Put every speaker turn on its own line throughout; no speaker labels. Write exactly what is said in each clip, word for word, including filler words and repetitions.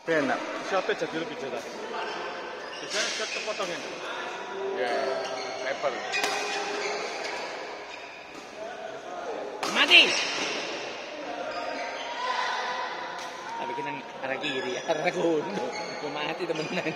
Enak.
Shotnya jadi lebih jelas. Biasanya shot kepotongnya.
Ya, level.
Mati. Tapi kita arah kiri, arah kuno. Gue mati temenan.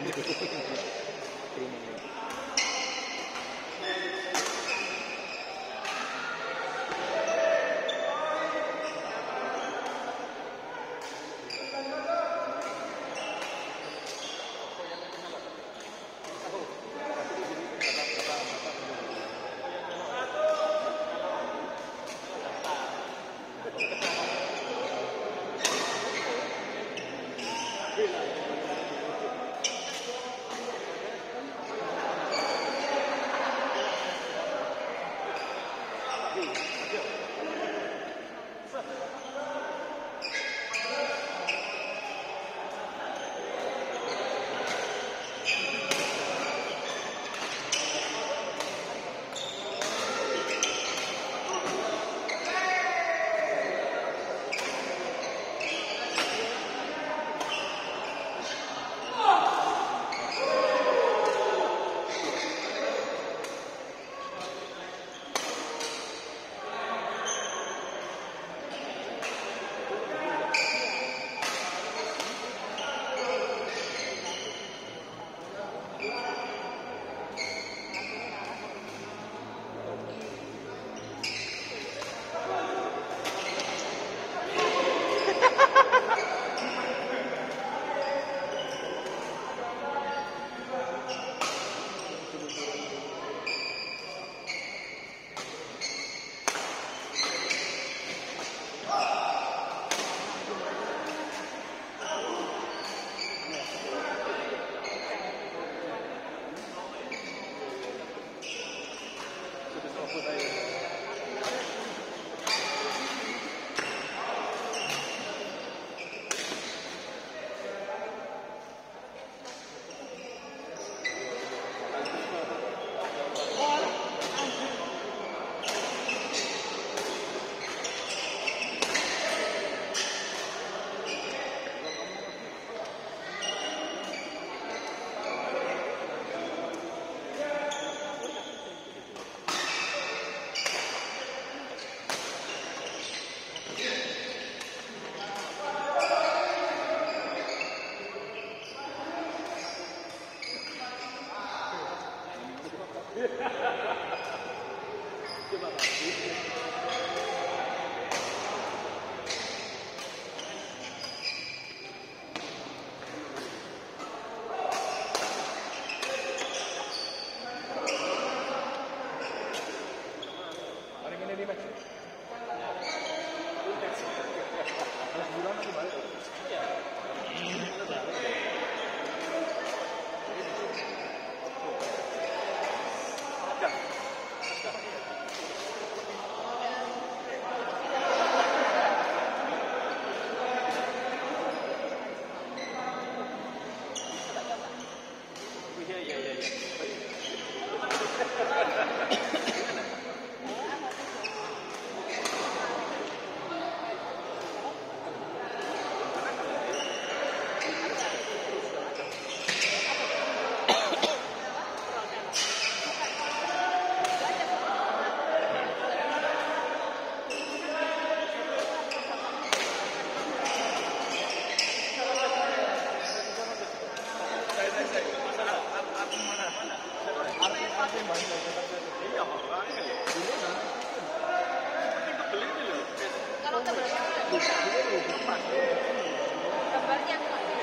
Gambarnya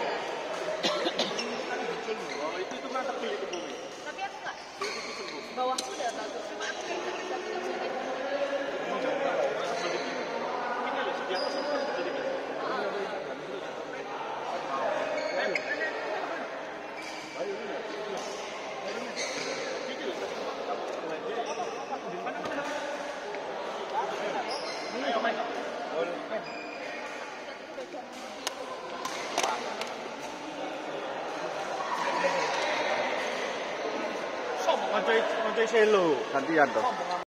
itu itu mantap di bumi.
tapi aku nggak bawahku udah bagus cuma aku nggak bisa bilang sedikit
Ini loh di atas itu jadi
Ngontoi ngontoi selo gantian toh.